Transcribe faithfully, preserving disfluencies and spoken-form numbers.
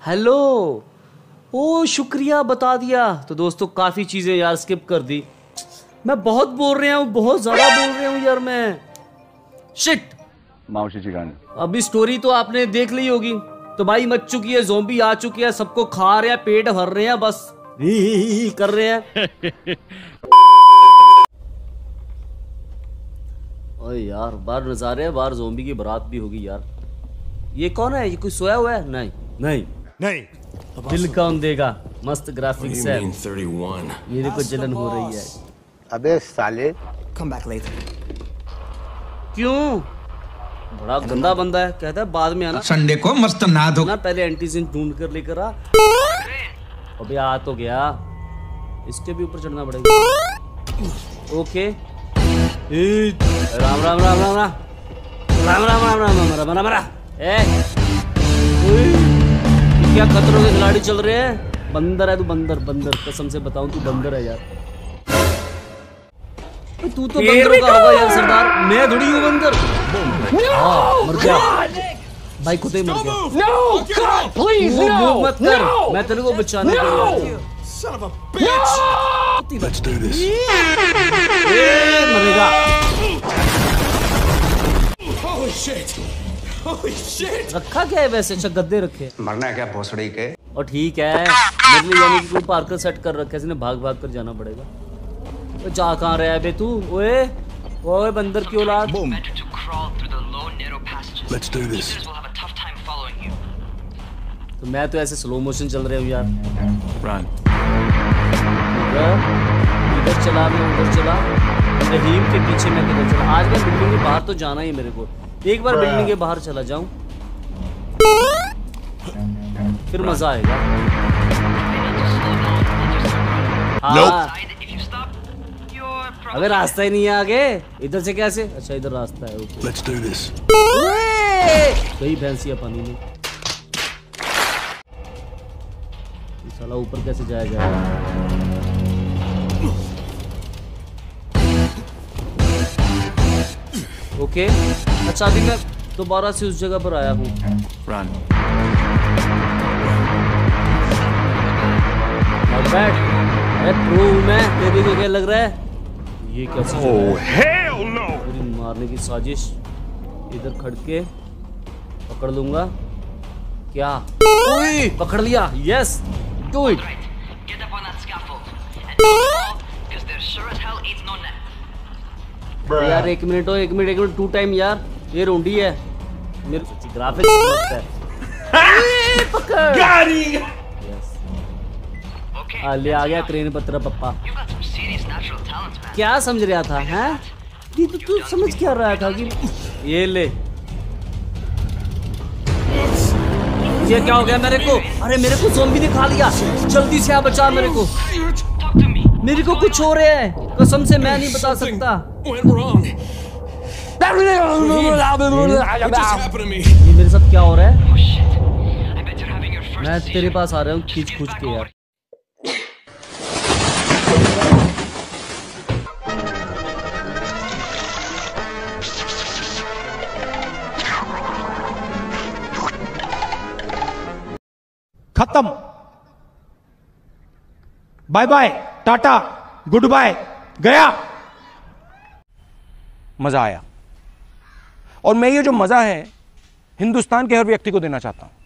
Hello. ओ शुक्रिया बता दिया। तो दोस्तों काफ़ी चीज़ें यार स्किप कर दी। मैं बहुत बोल रहा हूँ, बहुत ज़्यादा बोल रहा हूँ यार मैं। शिट। मावशीची गाणी। अभी स्टोरी तो आपने देख ली होगी। तो भाई मच चुकी है, ज़ॉम्बी आ चुकी है, सबको खा रहे हैं, पेट भर रहे हैं, बस ही ही ही कर रहे हैं। ओए यार बाहर नज़ारे हैं, बाहर ज़ॉम्बी की बारात भी होगी यार। ये कौन है? ये कोई सोया हुआ है? नहीं नहीं नहीं। दिल कौन देगा? मस्त ग्राफिक्स है। मेरे को जलन हो रही है। अबे साले। क्यों? बड़ा गंदा बंदा है। कहता है बाद में आना। संडे को मस्त ना धो ना पहले एंटीजन ढूंढ कर लेकर आ। अबे आ तो गया, इसके भी ऊपर चढ़ना पड़ेगा। ओके। राम राम राम राम राम राम राम राम राम राम राम राम। ए क्या खतरों के खिलाड़ी चल रहे हैं? बंदर है तू, बंदर बंदर। कसम से बताऊं तू बंदर है यार। तू तो बंदरों का होगा यार सरदार। मैं थोड़ी हूँ बंदर। हाँ मर गया भाई, खुद ही मर गया। No, God, please, वो no, मत कर, no, मैं तेरे को बचाने के लिए। Son of a bitch! Let's do this. ए मरेगा। Holy shit! Holy shit! रखा क्या है वैसे? अच्छा गद्दे रखे। मरना है क्या भोसड़ी के? और ठीक है, मेरे लिए यानी कि कोई पार्कर सेट कर रखा है, इसने भाग भाग कर जाना पड़ेगा। तो जा कहाँ रहा है बे तू? ओए ओए बंदर की औलाद। Let's do this. तो मैं तो ऐसे स्लो मोशन चल रहे हूँ यार। Run. इधर चला, मैं उधर चला, रहीम के पीछे मैं किधर चला। आज मैं बिल्डिंग के बाहर तो जाना ही मेरे को। एक बार बिल्डिंग के बाहर चला जाऊं फिर मजा आएगा। हाँ अगर रास्ता ही नहीं है आगे, इधर से कैसे? अच्छा इधर रास्ता है। Okay Let's do this. कई भैंसिया पानी में। साला ऊपर कैसे जाया जाएगा? ओके अच्छा अभी मैं दोबारा से उस जगह पर आया हूँ। Run. बैठ। अरे प्रो हूँ मैं, तेरे को क्या लग रहा है? ये कैसे? Oh hell no! पूरी मारने की साजिश। इधर खड़ के पकड़ लूंगा क्या? ओए पकड़ लिया। Yes do it. यार एक मिनट हो, एक मिनट एक मिनट टू टाइम यार। ये रोंडी है मेरे ग्राफिक्स मस्त है। पकड़ यस। आ ले आ गया क्रेन पत्रा पप्पा। क्या समझ रहा था? हैं तू तू तू समझ क्या रहा था कि ये ले? ये क्या हो गया मेरे को? अरे मेरे को ज़ॉम्बी ने खा लिया। जल्दी से आ बचा मेरे को। मेरे को कुछ हो रहा है, कसम से मैं नहीं बता सकता। Went wrong. What just happened to me? ये मेरे साथ क्या हो रहा है? मैं तेरे पास आ रहा हूँ खींच खींच के यार। खत्म। Bye bye, tata, goodbye, गया। मजा आया और मैं ये जो मजा है हिंदुस्तान के हर व्यक्ति को देना चाहता हूं।